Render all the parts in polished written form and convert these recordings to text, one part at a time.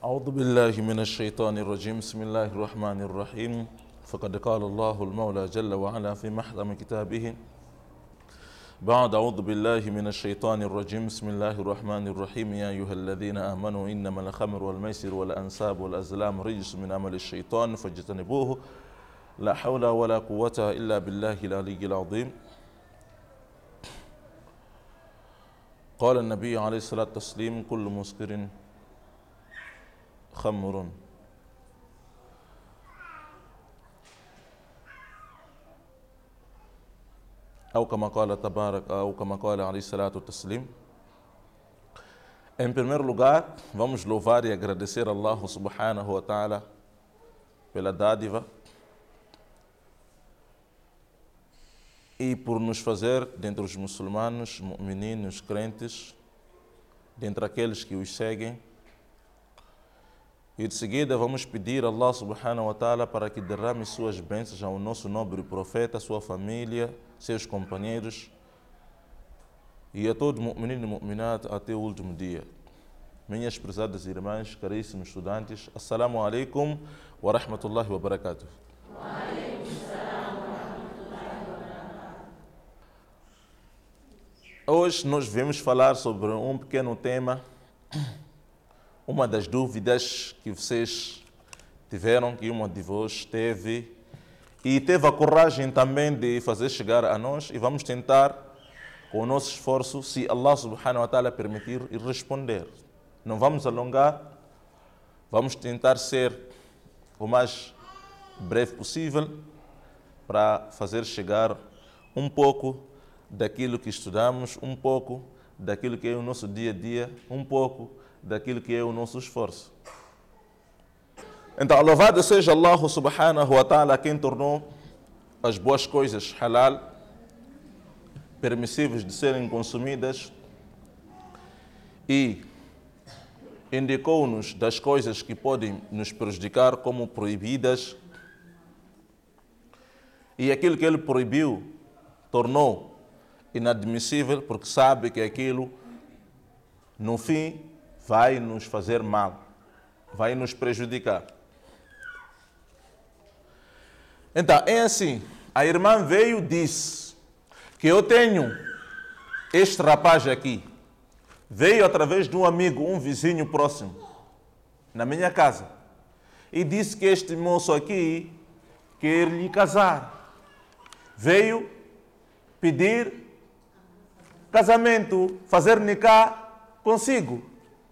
أعوذ بالله من الشيطان الرجيم بسم الله الرحمن الرحيم فقد قال الله المولى جل وعلا في محكم كتابه بعد أعوذ بالله من الشيطان الرجيم بسم الله الرحمن الرحيم يا أيها الذين آمنوا إنما الخمر والميسر والأنساب والأزلام رجس من عمل الشيطان فاجتنبوه لا حول ولا قوة إلا بالله العلي العظيم. قال النبي عليه الصلاة والتسليم كل مسكر خمر. أو كما قال تبارك أو كما قال عليه الصلاة والتسليم. Em primeiro lugar, vamos louvar e agradecer a Allah subhanahu wa ta'ala pela dádiva e por nos fazer, dentre os muçulmanos, mu'minin, crentes, dentre aqueles que os seguem. E de seguida vamos pedir a Allah subhanahu wa ta'ala para que derrame suas bênçãos ao nosso nobre profeta, sua família, seus companheiros e a todo mu'minin e mu'minat até o último dia. Minhas prezadas irmãs, caríssimos estudantes, Assalamu alaikum wa rahmatullahi wa barakatuh. Hoje nós vamos falar sobre um pequeno tema, uma das dúvidas que vocês tiveram, que uma de vós teve, e teve a coragem também de fazer chegar a nós, e vamos tentar, com o nosso esforço, se Allah subhanahu wa ta'ala permitir, e responder. Não vamos alongar, vamos tentar ser o mais breve possível para fazer chegar um pouco daquilo que estudamos, um pouco daquilo que é o nosso dia a dia, um pouco daquilo que é o nosso esforço. Então, louvado seja Allah subhanahu wa ta'ala, quem tornou as boas coisas halal, permissíveis de serem consumidas, e indicou-nos das coisas que podem nos prejudicar como proibidas, e aquilo que ele proibiu tornou inadmissível, porque sabe que aquilo, no fim, vai nos fazer mal, vai nos prejudicar. Então, é assim, a irmã veio e disse que eu tenho este rapaz aqui, veio através de um amigo, um vizinho próximo, na minha casa, e disse que este moço aqui quer lhe casar. Veio pedir casamento, fazer nikah consigo.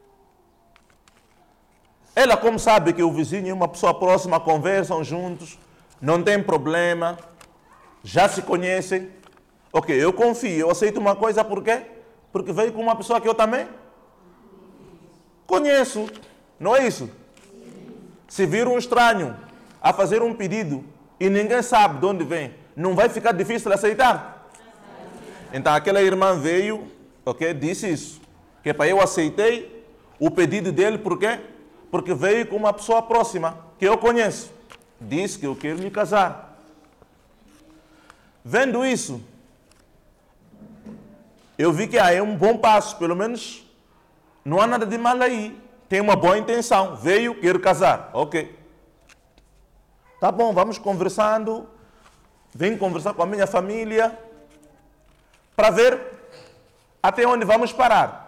Ela, como sabe que o vizinho é uma pessoa próxima, conversam juntos, não tem problema, já se conhecem. Ok, eu confio, eu aceito uma coisa, por quê? Porque veio com uma pessoa que eu também conheço, não é isso? Se vir um estranho a fazer um pedido e ninguém sabe de onde vem, não vai ficar difícil aceitar? Então aquela irmã veio, ok, disse isso, que para eu aceitei o pedido dele, por quê? Porque veio com uma pessoa próxima, que eu conheço. Disse que eu quero me casar. Vendo isso, eu vi que é um bom passo, pelo menos não há nada de mal aí. Tem uma boa intenção. Veio, quero casar. Ok. Tá bom, vamos conversando. Venho conversar com a minha família para ver até onde vamos parar.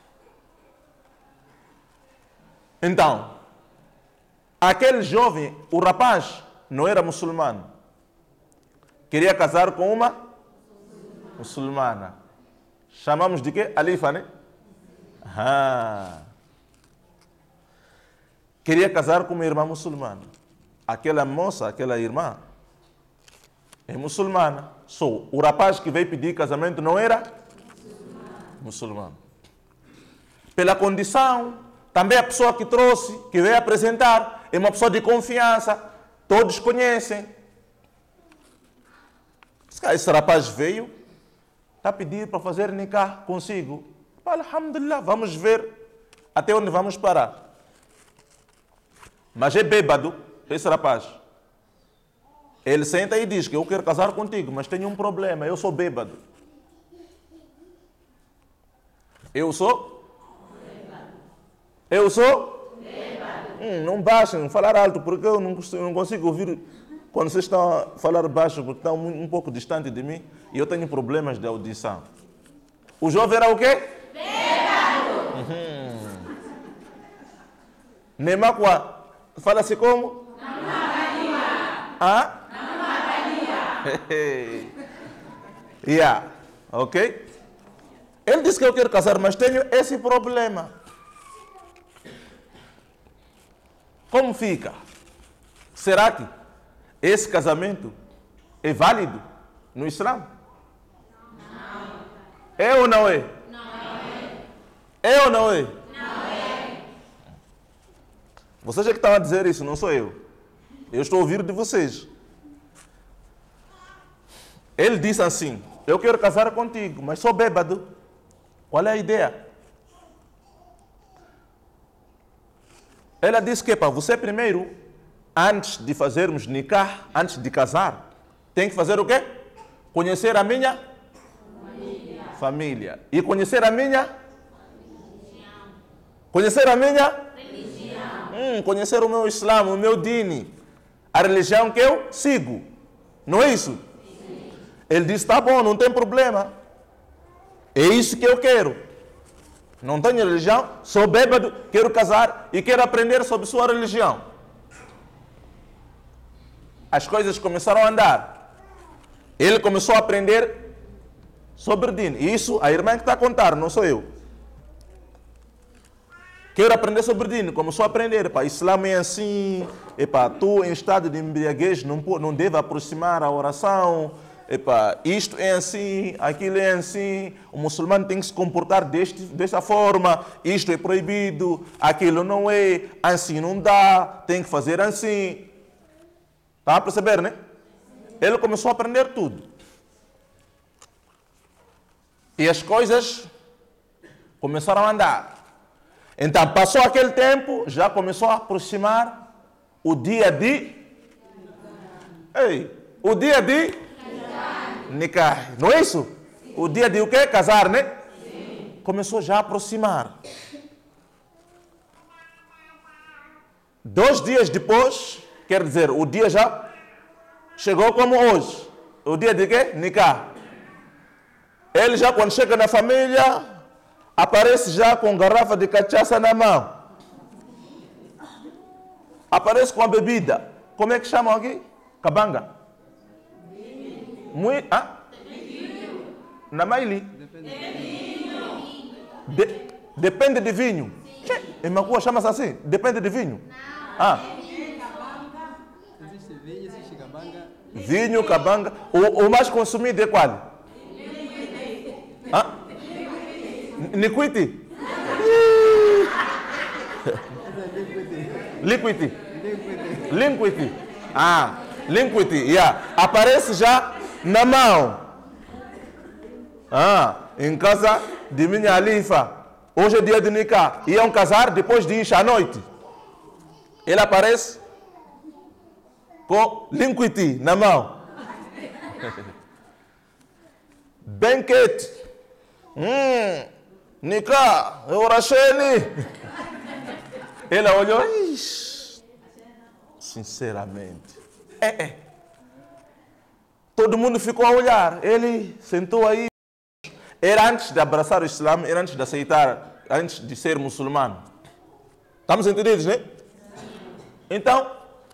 Então, aquele jovem, o rapaz, não era muçulmano. Queria casar com uma muçulmana. Chamamos de quê? Alifa, né? Queria casar com uma irmã muçulmana. Aquela moça, aquela irmã, é muçulmana. Só o rapaz que veio pedir casamento não era muçulmano. Pela condição, também a pessoa que trouxe, que veio apresentar, é uma pessoa de confiança, todos conhecem. Esse rapaz veio, está a pedir para fazer nikah consigo. Alhamdulillah, vamos ver até onde vamos parar. Mas é bêbado, esse rapaz. Ele senta e diz que eu quero casar contigo, mas tenho um problema, eu sou bêbado. Eu sou? Eu sou? Não baixem, falar alto, porque eu não consigo ouvir quando vocês estão a falar baixo, porque estão um pouco distante de mim e eu tenho problemas de audição. O jovem era o quê? Bêbado. Nemakwa, fala-se como? Ah? Yeah, ok? Ele disse que eu quero casar, mas tenho esse problema. Como fica? Será que esse casamento é válido no Islã? Não. É ou não é? Não é. É ou não é? Não é. Vocês é que estão a dizer isso, não sou eu. Eu estou a ouvir de vocês. Ele disse assim: eu quero casar contigo, mas sou bêbado. Qual é a ideia? Ela disse que para você primeiro, antes de fazermos nikah, antes de casar, tem que fazer o quê? Conhecer a minha família. E conhecer a minha religião. Conhecer a minha religião. Conhecer o meu Islã, o meu dini. A religião que eu sigo. Não é isso? Sim. Ele disse, tá bom, não tem problema. É isso que eu quero. Não tenho religião, sou bêbado, quero casar e quero aprender sobre sua religião. As coisas começaram a andar. Ele começou a aprender sobre dino. E isso a irmã que está a contar, não sou eu. Quero aprender sobre dino. Começou a aprender. Epá, Islã é assim. Epá, tu em estado de embriaguez não deve aproximar a oração. Epá, isto é assim, aquilo é assim, o muçulmano tem que se comportar desta forma, isto é proibido, aquilo não é, assim não dá, tem que fazer assim. Está a perceber, né? Ele começou a aprender tudo. E as coisas começaram a andar. Então, passou aquele tempo, já começou a aproximar o dia de... o dia de... nikah, não é isso? Sim. O dia de o quê? Casar, né? Sim. Começou já a aproximar. 2 dias depois, quer dizer, o dia já chegou como hoje. O dia de quê? Nikah. Ele já quando chega na família, aparece já com garrafa de cachaça na mão. Aparece com a bebida. Como é que chamam aqui? Cabanga. Muito, na Maili? Depende de vinho. Em Macua chama-se assim? Depende de vinho? Existe vinho, existe cabanga. Vinho, cabanga. O mais consumido é qual? Liquid. Liquid. Liquid, yeah. Aparece já na mão. Em casa de minha alifa. Hoje é dia de nikah. Iam casar depois de Isha à noite. Ele aparece com liquid na mão. Banquete. Nikah. Orachene. Ele olhou. Sinceramente. Todo mundo ficou a olhar. Ele sentou aí. Era antes de abraçar o Islã, era antes de aceitar, antes de ser muçulmano. Estamos entendidos, né? Então,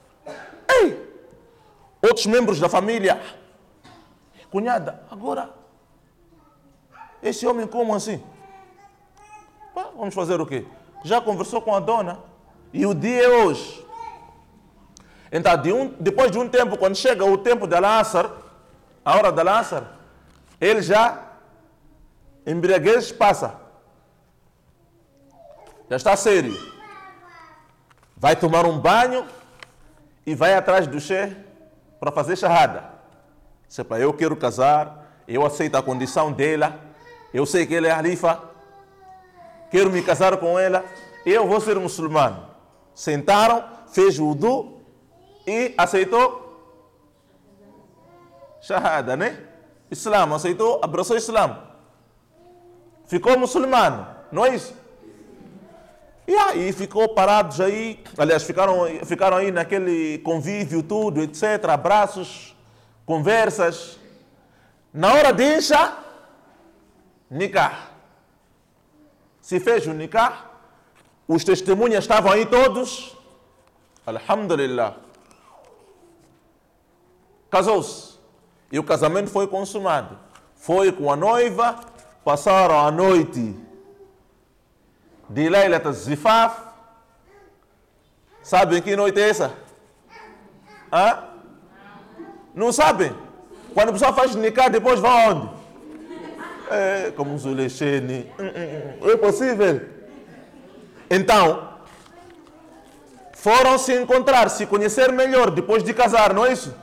outros membros da família. Cunhada, agora, esse homem como assim? Vamos fazer o quê? Já conversou com a dona e o dia é hoje. Então, depois de um tempo, quando chega o tempo da Al-Asr, a hora da Al-Asr, ele já, embriaguez, passa. Já está sério. Vai tomar um banho e vai atrás do Sheikh para fazer shahada. Sepa, eu quero casar, eu aceito a condição dela, eu sei que ela é halifa, quero me casar com ela, eu vou ser muçulmano. Sentaram, fez o wudu e aceitou shahada, né? Islã, aceitou, abraçou o Islã. Ficou muçulmano, não é isso? E aí ficou parados aí, aliás, ficaram aí naquele convívio, tudo, etc. Abraços, conversas. Na hora de Isha, nikah. Se fez o nikah, os testemunhas estavam aí todos. Alhamdulillah. Casou-se. E o casamento foi consumado. Foi com a noiva, passaram a noite de Laylat al-Zifaf. Sabem que noite é essa? Hã? Não sabem? Quando a pessoa faz nikah, depois vai aonde? É como Zulechene. É possível? Então, foram se encontrar, se conhecer melhor depois de casar, não é isso?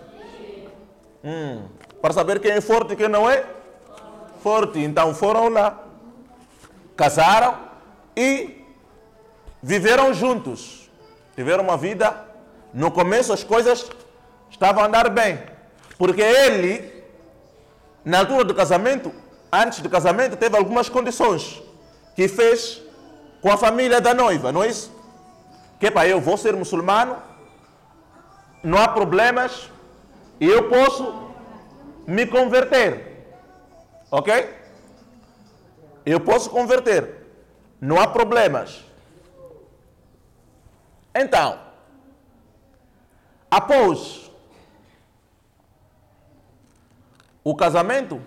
Para saber quem é forte e quem não é forte. Então foram lá, casaram e viveram juntos. Tiveram uma vida. No começo as coisas estavam a andar bem. Porque ele, na altura do casamento, antes do casamento, teve algumas condições que fez com a família da noiva, não é isso? Que para eu vou ser muçulmano, não há problemas e eu posso me converter. Ok? Eu posso converter. Não há problemas. Então, após o casamento,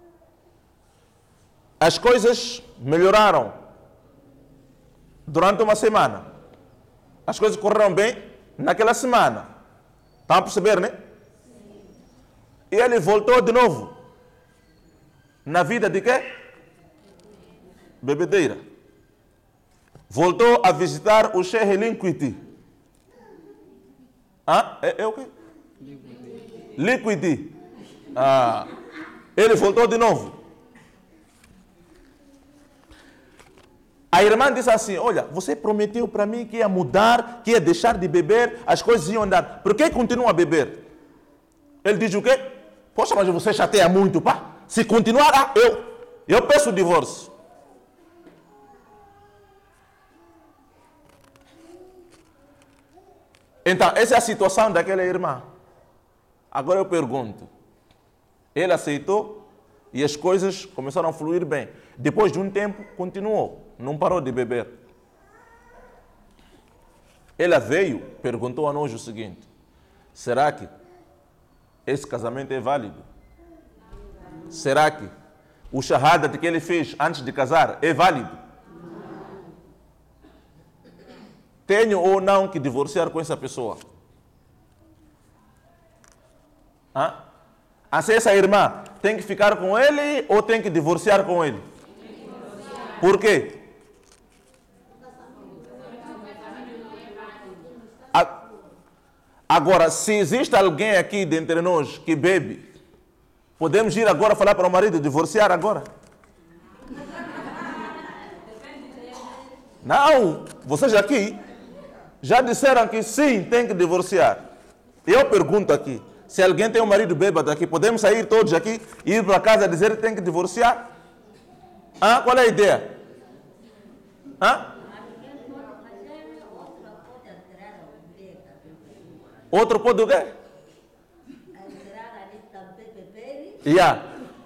as coisas melhoraram durante uma semana. As coisas correram bem naquela semana. Estão a perceber, né? E ele voltou de novo na vida de quê? Bebedeira. Voltou a visitar o Sheikh Liquidi. É o quê? Liquidi. Ele voltou de novo. A irmã disse assim, olha, você prometeu para mim que ia mudar, que ia deixar de beber, as coisas iam andar. Por que continua a beber? Ele diz o quê? Poxa, mas você chateia muito, pá. Se continuar, eu peço o divórcio. Então, essa é a situação daquela irmã. Agora eu pergunto. Ele aceitou e as coisas começaram a fluir bem. Depois de um tempo, continuou. Não parou de beber. Ela veio, perguntou a nós o seguinte. Será que esse casamento é válido? Será que o shahada que ele fez antes de casar é válido? Tenho ou não que divorciar com essa pessoa? Assim, essa irmã tem que ficar com ele ou tem que divorciar com ele? Por quê? Agora, se existe alguém aqui dentre nós que bebe, podemos ir agora falar para o marido divorciar agora? Não, vocês aqui já disseram que sim, tem que divorciar. Eu pergunto aqui, se alguém tem um marido bêbado aqui, podemos sair todos aqui e ir para casa dizer que tem que divorciar? Qual é a ideia? Outro pode o quê? Yeah.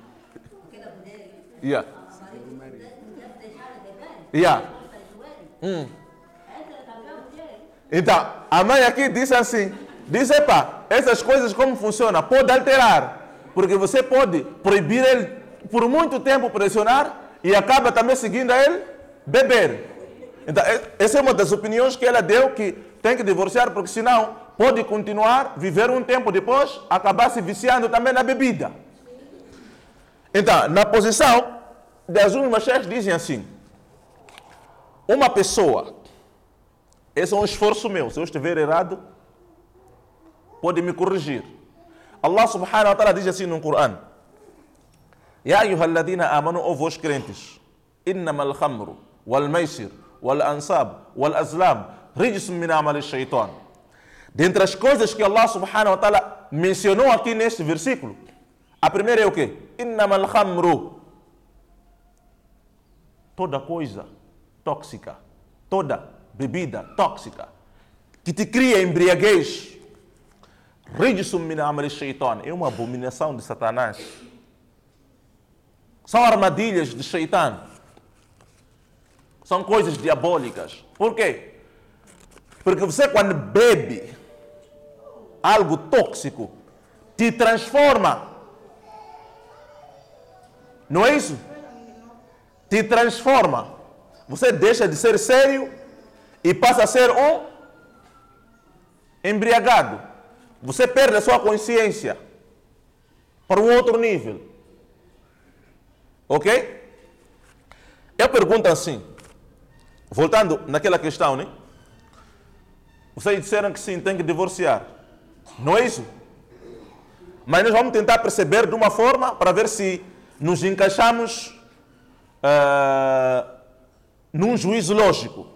Então, a mãe aqui disse assim, essas coisas como funcionam? Pode alterar, porque você pode proibir ele por muito tempo, pressionar, e acaba também seguindo a ele beber. Então, essa é uma das opiniões que ela deu, que tem que divorciar, porque senão pode continuar, viver um tempo depois, acabar se viciando também na bebida. Então, na posição das últimas cheias dizem assim, uma pessoa, esse é um esforço meu, se eu estiver errado, pode me corrigir. Allah subhanahu wa ta'ala diz assim no Corão, Ya ayyuhalladhina amanu, ó vós crentes, innamal khamru, wal maisir, wal ansab, wal azlam, rijsun min amali shaitan. Dentre as coisas que Allah subhanahu wa ta'ala mencionou aqui neste versículo, a primeira é o quê? Innamal khamru. Toda coisa tóxica, toda bebida tóxica, que te cria embriaguez, rijsum min amali shaitan, é uma abominação de Satanás. São armadilhas de Shaitan. São coisas diabólicas. Por quê? Porque você, quando bebe algo tóxico, te transforma. Não é isso? Te transforma. Você deixa de ser sério e passa a ser um embriagado. Você perde a sua consciência para um outro nível. Ok? Eu pergunto assim, voltando naquela questão, né? Vocês disseram que sim, tem que divorciar. Não é isso? Mas nós vamos tentar perceber de uma forma para ver se nos encaixamos num juízo lógico.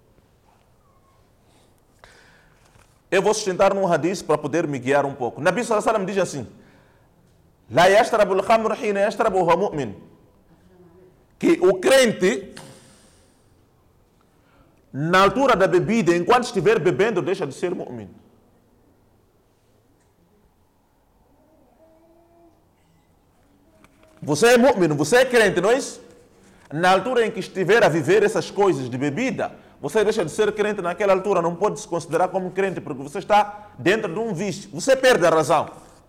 Eu vou sustentar num hadith para poder me guiar um pouco. Nabi sallallahu alaihi wasallam diz assim: La yashrabu al-khamr hina yashrabu huwa mu'min. Que o crente, na altura da bebida, enquanto estiver bebendo, deixa de ser mu'min. Você é mu'min, você é crente, não é isso? Na altura em que estiver a viver essas coisas de bebida, você deixa de ser crente naquela altura, não pode se considerar como crente, porque você está dentro de um vício. Você perde a razão.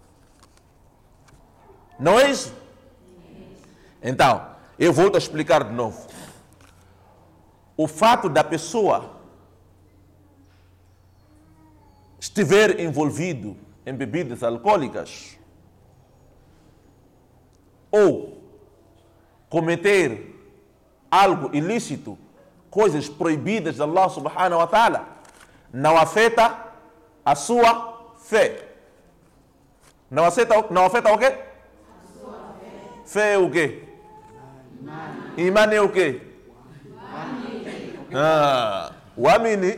Não é isso? Então, eu volto a explicar de novo. O fato da pessoa estiver envolvido em bebidas alcoólicas ou cometer algo ilícito, coisas proibidas de Allah subhanahu wa ta'ala, não afeta a sua fé. Não afeta o quê? A sua fé. Fé é o quê? Iman é o quê? O amini.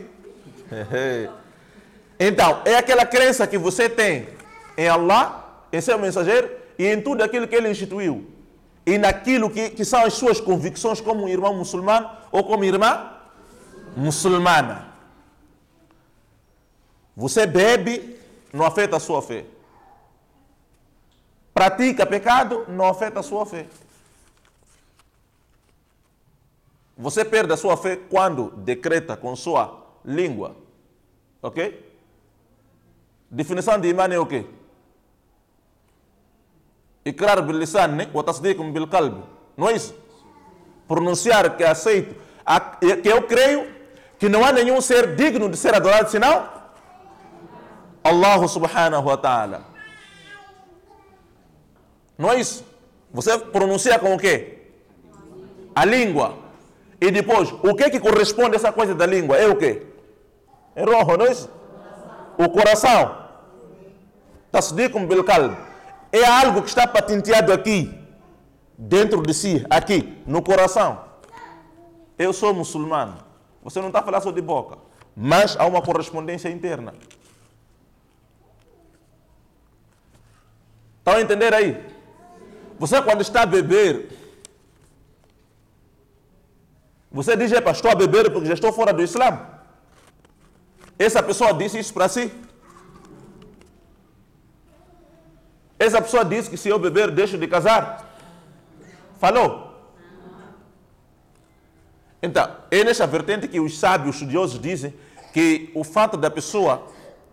Então, é aquela crença que você tem em Allah, em seu mensageiro e em tudo aquilo que ele instituiu. E naquilo que são as suas convicções como um irmão muçulmano ou como irmã muçulmana. Você bebe, não afeta a sua fé. Pratica pecado, não afeta a sua fé. Você perde a sua fé quando decreta com sua língua. Ok? Definição de iman é o quê? Ikrar bil lisan, né? Wa tasdiq bil qalb. Não é isso? Pronunciar que aceito, que eu creio que não há nenhum ser digno de ser adorado senão Allah subhanahu wa ta'ala. Não é isso? Você pronuncia com o quê? A língua. E depois, o que corresponde a essa coisa da língua? É o quê? É roho, não é isso? O coração. Tasdiqum bil qalb. É algo que está patenteado aqui, dentro de si, aqui, no coração. Eu sou muçulmano. Você não está falando só de boca, mas há uma correspondência interna. Estão a entender aí? Você quando está a beber, você diz, estou a beber porque já estou fora do Islã. Essa pessoa disse isso para si. Essa pessoa disse que se eu beber, deixo de casar. Falou? Então, é nessa vertente que os sábios estudiosos dizem que o fato da pessoa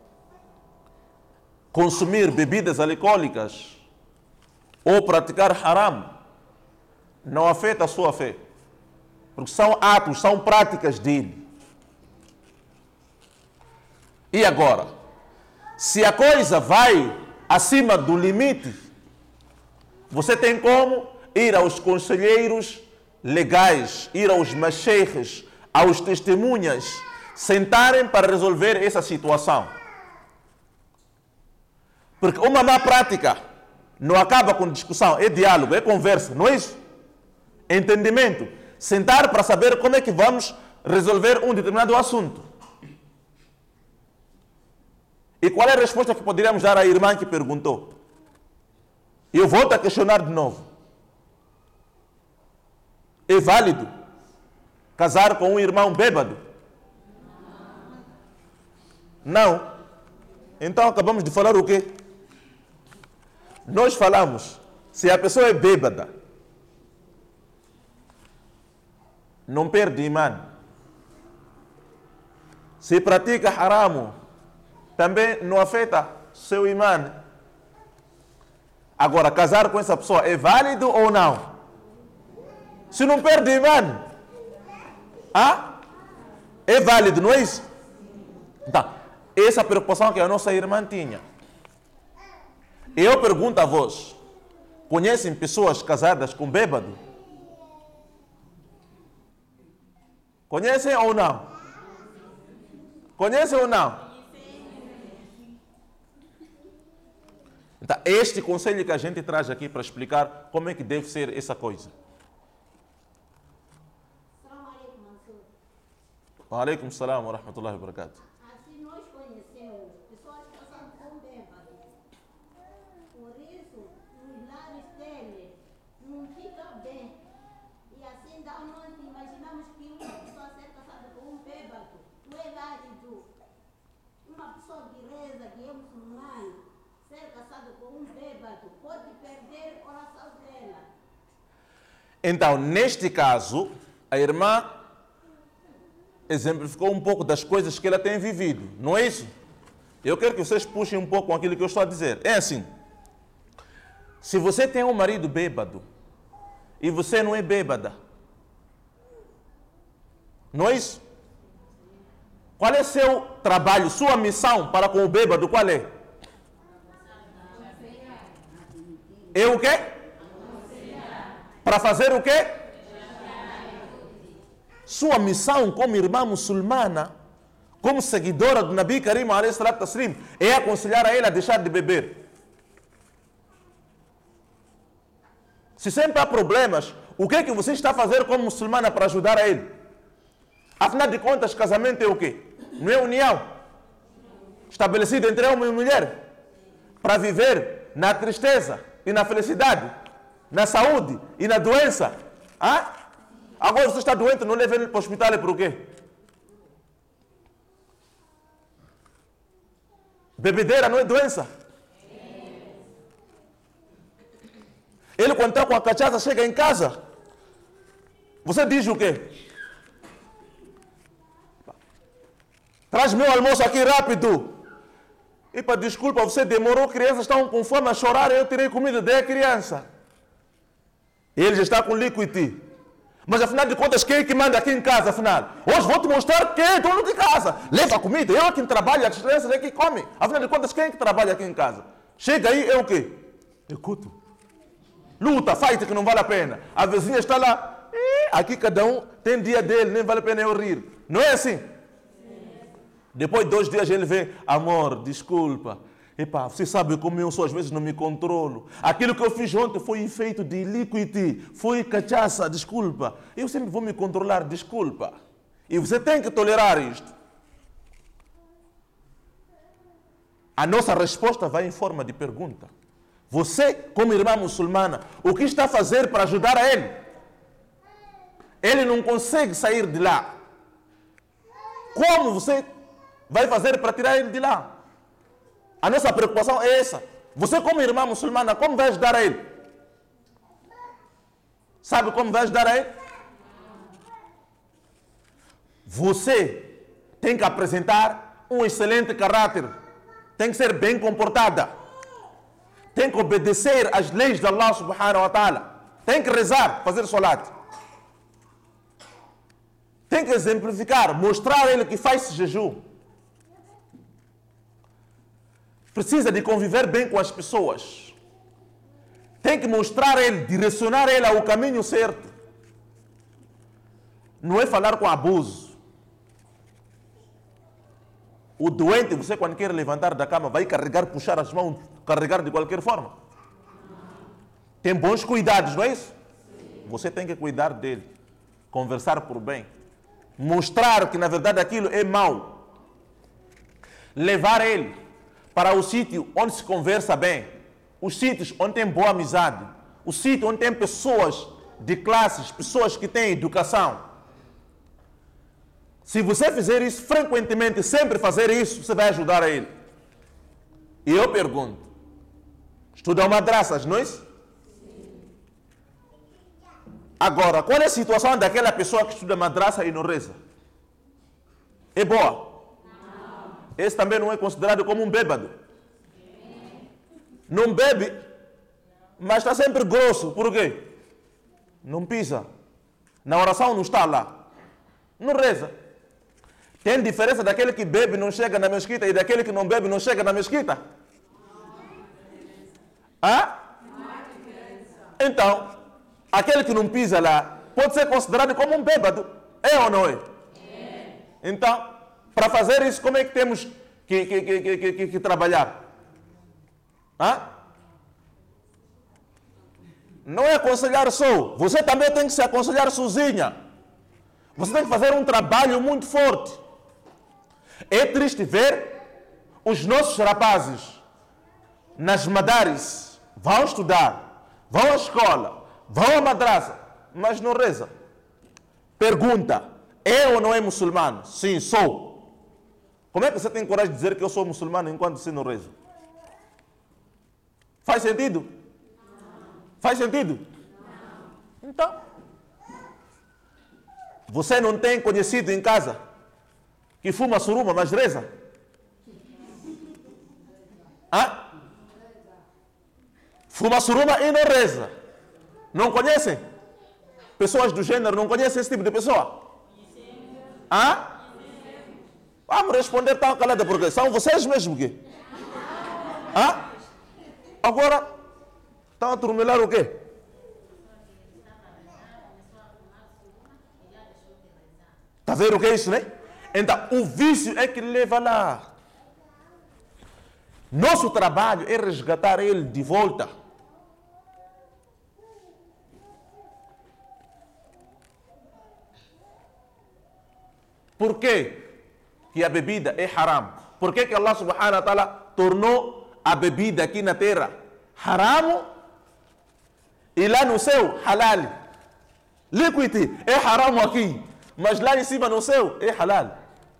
consumir bebidas alcoólicas ou praticar haram não afeta a sua fé. Porque são atos, são práticas dele. E agora, se a coisa vai acima do limite, você tem como ir aos conselheiros legais, ir aos masheikhs, aos testemunhas, sentarem para resolver essa situação. Porque uma má prática não acaba com discussão, é diálogo, é conversa, não é isso? Entendimento. Sentar para saber como é que vamos resolver um determinado assunto. E qual é a resposta que poderíamos dar à irmã que perguntou? Eu volto a questionar de novo. É válido casar com um irmão bêbado? Não. Então acabamos de falar o quê? Nós falamos, se a pessoa é bêbada, não perde imã. Se pratica haramo, também não afeta seu imã. Agora, casar com essa pessoa é válido ou não? Se não perde imã, é válido, não é isso? Então, essa preocupação que a nossa irmã tinha. Eu pergunto a vós, conhecem pessoas casadas com bêbado? Conhecem ou não? Conhecem ou não? Então, este conselho que a gente traz aqui para explicar como é que deve ser essa coisa. Wa alaikum salam wa rahmatullahi wa barakatuh. Assim nós conhecemos pessoas que são com bêbados. Por isso, os lares dele não ficam bem. E assim nós imaginamos que uma pessoa ser casada com um bêbado não é válido. Uma pessoa que reza, que é muçulmana, ser casada com um bêbado pode perder a oração dela. Então, neste caso, a irmã exemplificou um pouco das coisas que ela tem vivido, não é isso? Eu quero que vocês puxem um pouco aquilo que eu estou a dizer. É assim, se você tem um marido bêbado e você não é bêbada, não é isso? Qual é seu trabalho, sua missão para com o bêbado, qual é? É o quê? Para fazer o quê? Sua missão como irmã muçulmana, como seguidora do Nabi Karim alayhi salatu taslim, é aconselhar a ele a deixar de beber. Se sempre há problemas, o que é que você está a fazer como muçulmana para ajudar a ele? Afinal de contas, casamento é o quê? Não é união estabelecida entre homem e mulher para viver na tristeza e na felicidade, na saúde e na doença. Agora você está doente, não leva ele para o hospital, é por quê? Bebedeira não é doença? Ele quando está com a cachaça, chega em casa, você diz o quê? Traz meu almoço aqui rápido. E para desculpa, você demorou, crianças estão com fome a chorar, eu tirei comida, dei a criança. Ele já está com liquid. Mas afinal de contas, quem é que manda aqui em casa, afinal? Hoje vou te mostrar quem é dono de casa. Leva a comida, eu é quem trabalha, as crianças é quem come. Afinal de contas, quem é que trabalha aqui em casa? Chega aí, é o quê? É culto. Luta, fight que não vale a pena. A vizinha está lá. Aqui cada um tem dia dele, nem vale a pena eu rir. Não é assim? Depois de 2 dias ele vem, amor, desculpa. Epá, você sabe como eu sou, às vezes não me controlo. Aquilo que eu fiz ontem foi efeito de liquid, foi cachaça, desculpa. Eu sempre vou me controlar, desculpa. E você tem que tolerar isto. A nossa resposta vai em forma de pergunta. Você, como irmã muçulmana, o que está a fazer para ajudar a ele? Ele não consegue sair de lá. Como você vai fazer para tirar ele de lá? A nossa preocupação é essa. Você, como irmã muçulmana, como vai ajudar a ele? Sabe como vai ajudar a ele? Você tem que apresentar um excelente caráter. Tem que ser bem comportada. Tem que obedecer às leis de Allah subhanahu wa ta'ala. Tem que rezar, fazer salat. Tem que exemplificar, mostrar a ele que faz jejum. Precisa de conviver bem com as pessoas. Tem que mostrar a ele, direcionar ele ao caminho certo. Não é falar com abuso. O doente, você quando quer levantar da cama, vai carregar, puxar as mãos, carregar de qualquer forma. Tem bons cuidados, não é isso? Você tem que cuidar dele. Conversar por bem. Mostrar que na verdade aquilo é mau. Levar ele para o sítio onde se conversa bem, os sítios onde tem boa amizade, o sítio onde tem pessoas de classes, pessoas que têm educação. Se você fizer isso frequentemente, sempre fazer isso, você vai ajudar a ele. E eu pergunto, estudam madraças, não é isso? Agora, qual é a situação daquela pessoa que estuda madraça e não reza? É boa? Não. Esse também não é considerado como um bêbado. Não bebe, mas está sempre grosso. Por quê? Não pisa. Na oração não está lá. Não reza. Tem diferença daquele que bebe e não chega na mesquita e daquele que não bebe e não chega na mesquita? Hã? Então, aquele que não pisa lá pode ser considerado como um bêbado. É ou não é? É. Então, para fazer isso, como é que temos que trabalhar? Hã? Não é aconselhar só. Você também tem que se aconselhar sozinha. Você tem que fazer um trabalho muito forte. É triste ver os nossos rapazes nas madaris vão estudar, vão à escola, vão à madraça, mas não rezam. Pergunta, é ou não é muçulmano? Sim, sou. Como é que você tem coragem de dizer que eu sou muçulmano enquanto você não reza? Faz sentido? Faz sentido? Então, você não tem conhecido em casa que fuma suruba, mas reza? Hã? Fuma suruba e não reza. Não conhecem? Pessoas do gênero não conhecem esse tipo de pessoa? Hã? Vamos responder tão calada porque são vocês mesmos que? Hã? Agora, estão a turmelar o quê? Está a ver o que é isso, né? Então, o vício é que leva lá. Nosso trabalho é resgatar ele de volta. Por quê que a bebida é haram? Por que Allah subhanahu wa ta'ala tornou a bebida aqui na terra haram e lá no céu halal? Liquid é haram aqui, mas lá em cima no céu é halal.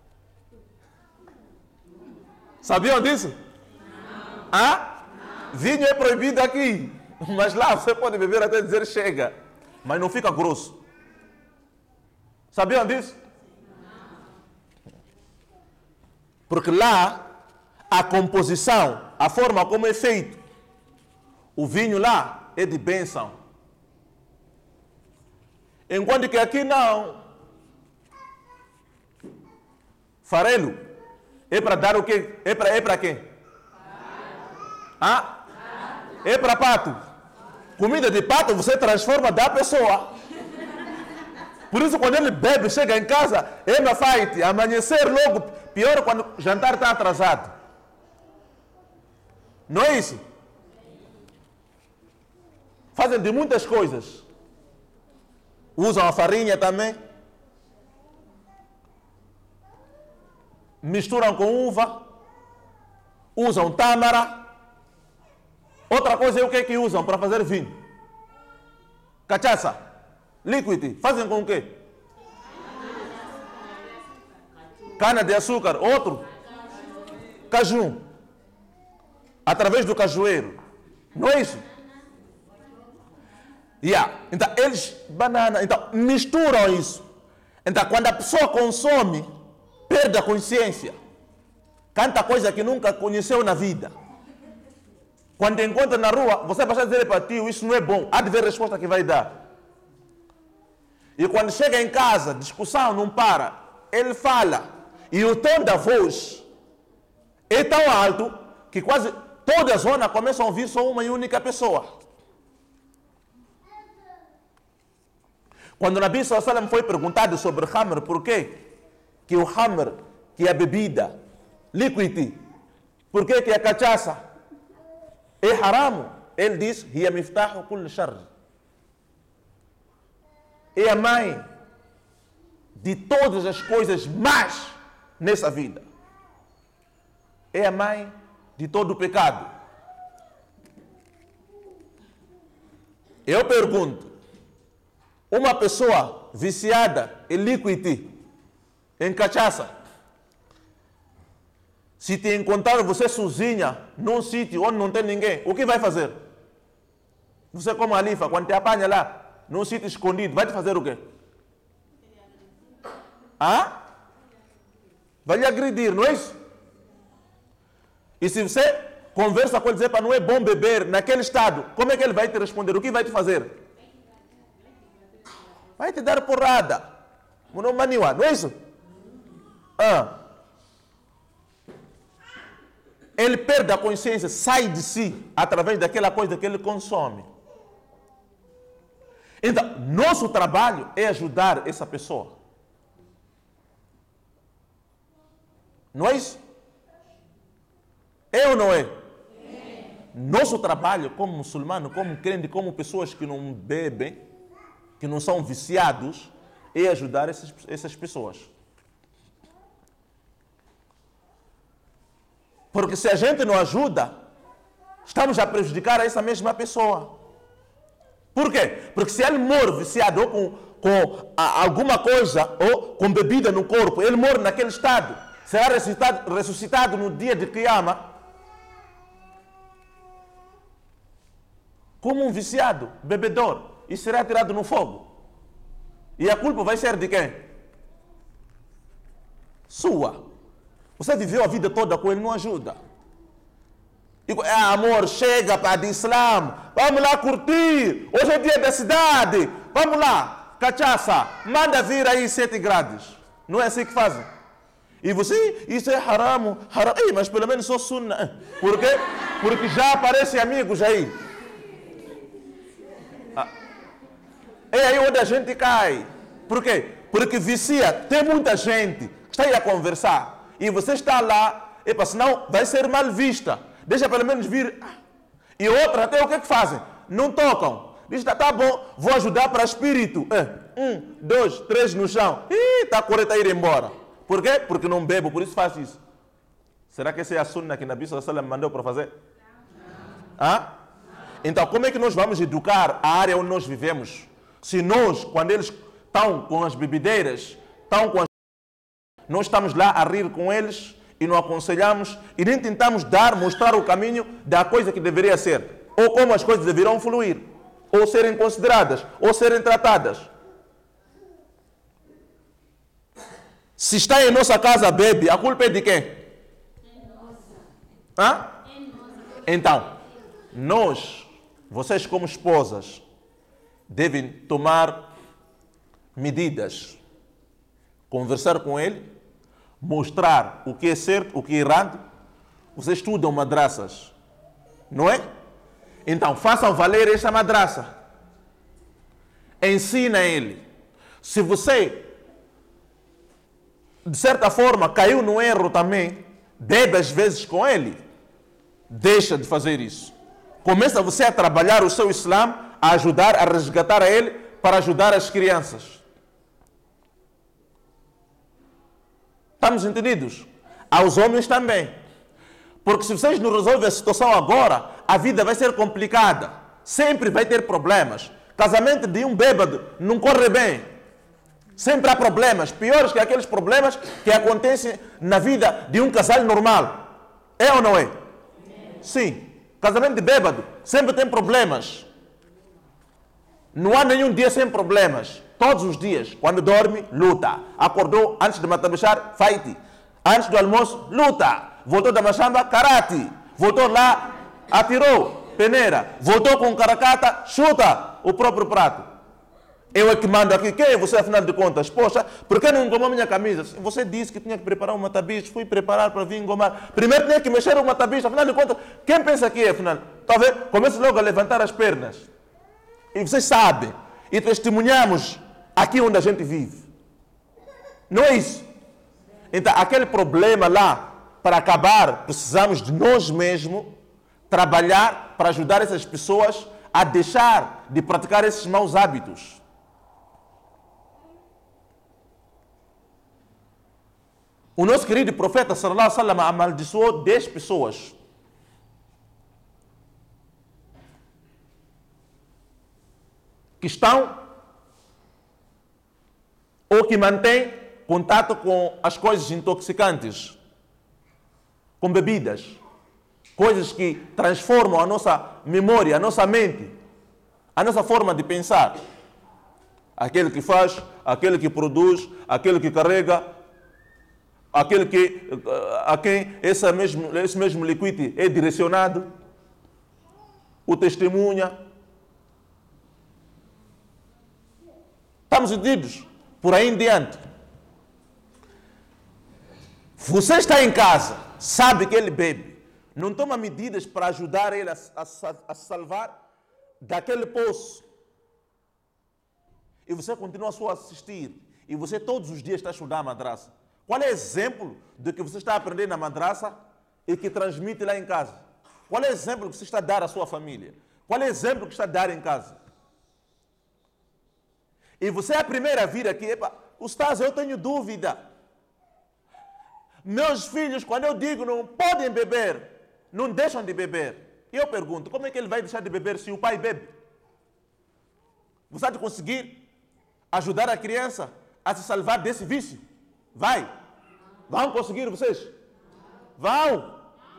Sabiam disso? Ah? Vinho é proibido aqui, mas lá você pode beber até dizer chega, mas não fica grosso. Sabiam disso? Porque lá a composição, a forma como é feito, o vinho lá é de bênção. Enquanto que aqui não. Farelo é para dar o quê? É para quem? Ah? É para pato. Comida de pato você transforma da pessoa. Por isso quando ele bebe, chega em casa, é uma fight, amanhecer logo, pior quando o jantar está atrasado. Não é isso? Fazem de muitas coisas. Usam a farinha também. Misturam com uva. Usam tâmara. Outra coisa é o que é que usam para fazer vinho? Cachaça. Liquid. Fazem com o quê? Cana de açúcar. Outro? Caju. Através do cajueiro. Não é isso? Então, eles, banana, então, misturam isso. Então, quando a pessoa consome, perde a consciência. Canta coisa que nunca conheceu na vida. Quando encontra na rua, você vai dizer para ti, isso não é bom. Há de ver a resposta que vai dar. E quando chega em casa, discussão não para. Ele fala. E o tom da voz é tão alto que quase toda a zona começa a ouvir só uma e única pessoa. Quando o Nabi sallallahu alaihi wasallam foi perguntado sobre Hamr, por quê? Que o Hamr, que é a bebida, liquid, por que a cachaça é haram? Ele diz, hiya miftahu kull sharr. É a mãe de todas as coisas más nessa vida. É a mãe de todo o pecado. Eu pergunto, uma pessoa viciada em liquid em cachaça. Se te encontrar você sozinha num sítio onde não tem ninguém, o que vai fazer? Você como Alifa, quando te apanha lá, num sítio escondido, vai te fazer o quê? Vai lhe agredir, não é isso? E se você conversa com ele dizer para não é bom beber naquele estado, como é que ele vai te responder? O que vai te fazer? Vai te dar porrada. Não é isso? Ele perde a consciência, sai de si através daquela coisa que ele consome. Então, nosso trabalho é ajudar essa pessoa. Não é isso? É ou não é? Nosso trabalho como muçulmano, como crente, como pessoas que não bebem, que não são viciados, é ajudar essas pessoas. Porque se a gente não ajuda, estamos a prejudicar essa mesma pessoa. Por quê? Porque se ele morre viciado ou com alguma coisa, ou com bebida no corpo, ele morre naquele estado, será ressuscitado no dia de Qiyama como um viciado, bebedor, e será tirado no fogo. E a culpa vai ser de quem? Sua. Você viveu a vida toda com ele, não ajuda. Amor, chega para de Islã, vamos lá curtir, hoje é dia da cidade, vamos lá, cachaça, manda vir aí 7 grades. Não é assim que fazem? E você, isso é haram. Ei, mas pelo menos sou sunna. Por quê? Porque já aparecem amigos aí. É aí onde a gente cai. Por quê? Porque vicia, tem muita gente que está aí a conversar. E você está lá, senão vai ser mal vista. Deixa pelo menos vir. E outra, até o que fazem? Não tocam. Diz, tá bom, vou ajudar para espírito. 1, 2, 3 no chão. Está correto a ir embora. Por quê? Porque não bebo, por isso faz isso. Será que essa é a sunna que Nabi sallallahu alaihi wasallam mandou para fazer? Então, como é que nós vamos educar a área onde nós vivemos? Se nós, quando eles estão com as bebedeiras, nós estamos lá a rir com eles e não aconselhamos e nem tentamos mostrar o caminho da coisa que deveria ser, ou como as coisas deverão fluir, ou serem consideradas, ou serem tratadas. Se está em nossa casa bebe, a culpa é de quem? Então, vocês como esposas, devem tomar medidas, conversar com ele, mostrar o que é certo, o que é errado. Vocês estudam madraças, não é? Então, façam valer essa madraça. Ensina ele. Se você, de certa forma, caiu no erro também, bebe às vezes com ele. Deixa de fazer isso. Começa você a trabalhar o seu Islã, a ajudar, a resgatar a ele, para ajudar as crianças. Estamos entendidos? Aos homens também. Porque se vocês não resolverem a situação agora, a vida vai ser complicada. Sempre vai ter problemas. Casamento de um bêbado não corre bem. Sempre há problemas, piores que aqueles problemas que acontecem na vida de um casal normal. É ou não é? Sim. Casamento de bêbado sempre tem problemas. Não há nenhum dia sem problemas. Todos os dias. Quando dorme, luta. Acordou, antes de matabechar, fight. Antes do almoço, luta. Voltou da machamba, karate. Voltou lá, atirou, peneira. Voltou com caracata, chuta o próprio prato. Eu é que mando aqui. Quem é você, afinal de contas? Poxa, por que não engomou minha camisa? Você disse que tinha que preparar um matabicho. Fui preparar para vir engomar. Primeiro tinha que mexer o matabicho. Afinal de contas, quem pensa que é, afinal? Talvez comece logo a levantar as pernas. E vocês sabem. E testemunhamos aqui onde a gente vive. Não é isso? Então, aquele problema lá, para acabar, precisamos de nós mesmos trabalhar para ajudar essas pessoas a deixar de praticar esses maus hábitos. O nosso querido profeta sallallahu alaihi wasallam amaldiçoou 10 pessoas. Que estão ou que mantêm contato com as coisas intoxicantes, com bebidas, coisas que transformam a nossa memória, a nossa mente, a nossa forma de pensar. Aquele que faz, aquele que produz, aquele que carrega, aquele a quem esse mesmo liquid é direcionado, o testemunha. Estamos entendidos? Por aí em diante. Você está em casa, sabe que ele bebe, não toma medidas para ajudar ele a salvar daquele poço. E você continua só a assistir. E você todos os dias está a estudar a madraça. Qual é o exemplo do que você está aprendendo na madraça e que transmite lá em casa? Qual é o exemplo que você está a dar à sua família? Qual é o exemplo que está a dar em casa? E você é a primeira a vir aqui. Ustaz, eu tenho dúvida. Meus filhos, quando eu digo não podem beber, não deixam de beber. E eu pergunto, como é que ele vai deixar de beber se o pai bebe? Você vai conseguir ajudar a criança a se salvar desse vício? Vai. Vão conseguir vocês? Vão.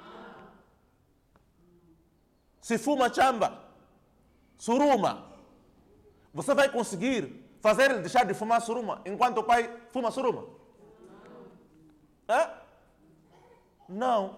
Se fuma chamba, suruma, você vai conseguir fazer ele deixar de fumar suruma enquanto o pai fuma suruma? Não.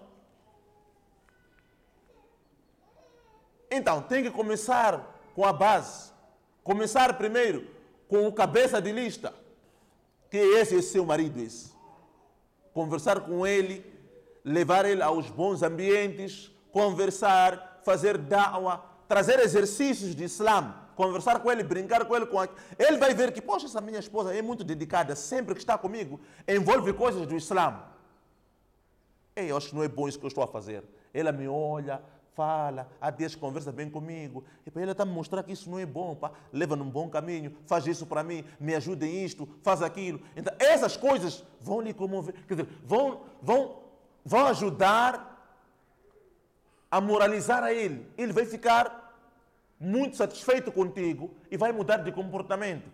Então, tem que começar com a base. Começar primeiro com o cabeça de lista. Que esse é seu marido, esse. Conversar com ele, levar ele aos bons ambientes, conversar, fazer da'wah, trazer exercícios de Islam, conversar com ele, brincar com ele. Ele vai ver que, poxa, essa minha esposa é muito dedicada, sempre que está comigo, envolve coisas do Islã. Ei, eu acho que não é bom isso que eu estou a fazer. Ela me olha, fala, há dias que conversa bem comigo. E para ela está a me mostrar que isso não é bom, pá. Leva num bom caminho, faz isso para mim, me ajuda em isto, faz aquilo. Então, essas coisas vão lhe comover, quer dizer, vão ajudar a moralizar a ele. Ele vai ficar muito satisfeito contigo e vai mudar de comportamento.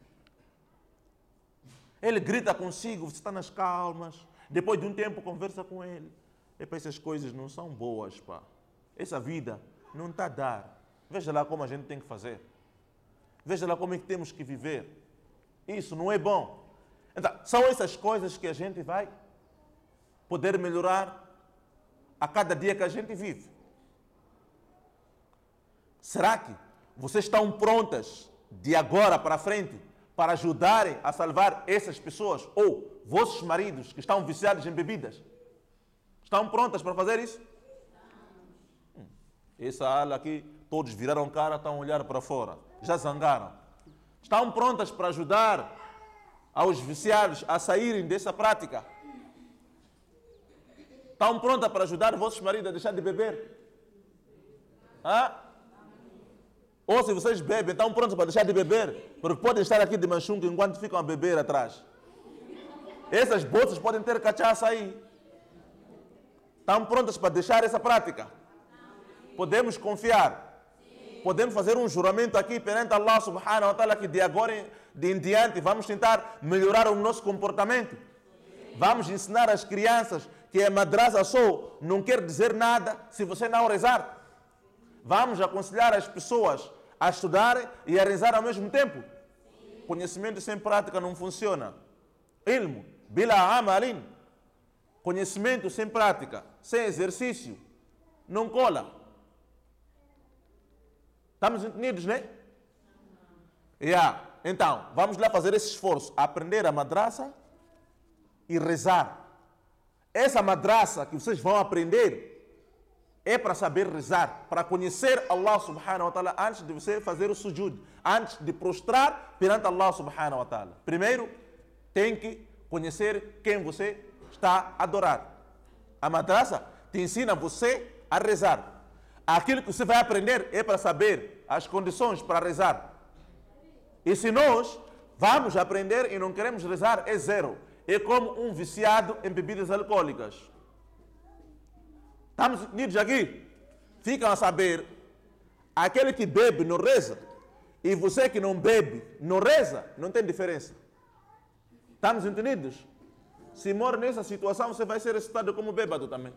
Ele grita consigo, você está nas calmas. Depois de um tempo conversa com ele. E para essas coisas não são boas, pá. Essa vida não está a dar. Veja lá como a gente tem que fazer. Veja lá como é que temos que viver. Isso não é bom. Então, são essas coisas que a gente vai poder melhorar a cada dia que a gente vive. Será que vocês estão prontas de agora para frente para ajudarem a salvar essas pessoas? Ou vossos maridos que estão viciados em bebidas? Estão prontas para fazer isso? Essa ala aqui, todos viraram cara, estão a olhar para fora. Já zangaram. Estão prontas para ajudar aos viciados a saírem dessa prática? Estão prontas para ajudar vossos maridos a deixar de beber? Ou se vocês bebem, estão prontos para deixar de beber? Porque podem estar aqui de manchungo enquanto ficam a beber atrás. Essas bolsas podem ter cachaça aí. Estão prontas para deixar essa prática? Podemos confiar? Podemos fazer um juramento aqui perante Allah subhanahu wa ta'ala que de agora em diante vamos tentar melhorar o nosso comportamento? Vamos ensinar às crianças que a madrasa só não quer dizer nada se você não rezar. Vamos aconselhar as pessoas a estudarem e a rezar ao mesmo tempo. Conhecimento sem prática não funciona. Ilmo, bila amalin. Conhecimento sem prática, sem exercício, não cola. Estamos entendidos, né? Então, vamos lá fazer esse esforço. Aprender a madraça e rezar. Essa madraça que vocês vão aprender é para saber rezar, para conhecer Allah subhanahu wa ta'ala antes de você fazer o sujud, antes de prostrar perante Allah subhanahu wa ta'ala. Primeiro, tem que conhecer quem você está a adorar. A madraça te ensina você a rezar. Aquilo que você vai aprender é para saber as condições para rezar. E se nós vamos aprender e não queremos rezar, é zero. É como um viciado em bebidas alcoólicas. Estamos unidos aqui? Ficam a saber, aquele que bebe não reza, e você que não bebe não reza, não tem diferença. Estamos entendidos? Se mora nessa situação, você vai ser citado como bêbado também.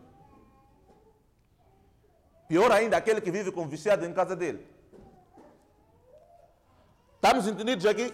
Pior ainda, aquele que vive com viciado em casa dele. Estamos entendidos aqui?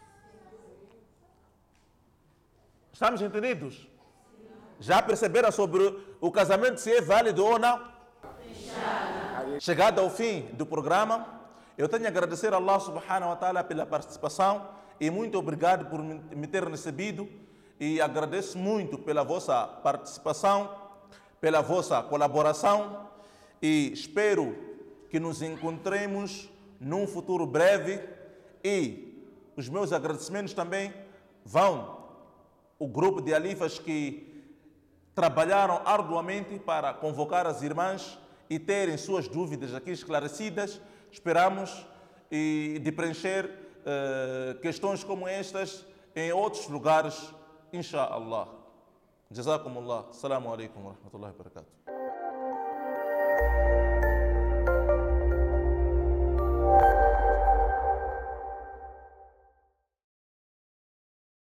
Estamos entendidos? Já perceberam sobre o casamento, se é válido ou não? Chegado ao fim do programa, eu tenho a agradecer a Allah subhanahu wa ta'ala pela participação e muito obrigado por me ter recebido e agradeço muito pela vossa participação, pela vossa colaboração e espero que nos encontremos num futuro breve e os meus agradecimentos também vão ao grupo de alifas que trabalharam arduamente para convocar as irmãs e terem suas dúvidas aqui esclarecidas. Esperamos de preencher questões como estas em outros lugares, inshallah. Jazakumullah. Assalamu alaikum wa rahmatullahi wa barakatuh.